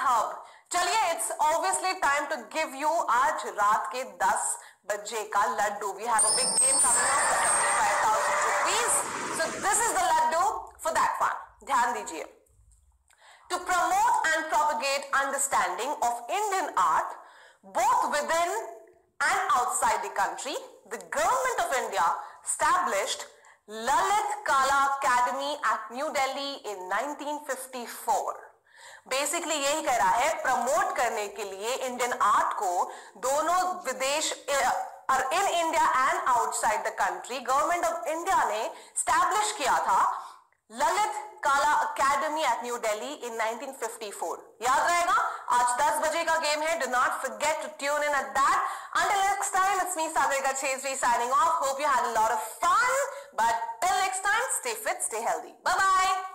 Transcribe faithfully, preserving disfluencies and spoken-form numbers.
Hub. चलिए, it's obviously time to give you आज रात के दस बजे का laddu. We have a big game coming up for seventy-five thousand rupees. So this is the laddu for that one. ध्यान दीजिए। To promote and propagate understanding of Indian art both within and outside the country, the government of India established Lalit Kala Academy at New Delhi in nineteen fifty-four. Basically यही कह रहा है, promote करने के लिए Indian art को दोनों विदेश और in India and outside the country government of India ने स्टैब्लिश किया था Lalit Kala Akademi at New Delhi in nineteen fifty four. याद रहेगा, आज दस बजे का गेम है। Do not forget to tune in at that. Until next time, it's me Sagarika Chesri signing off. Hope you had a lot of fun, but till next time, stay fit, stay healthy. Bye bye.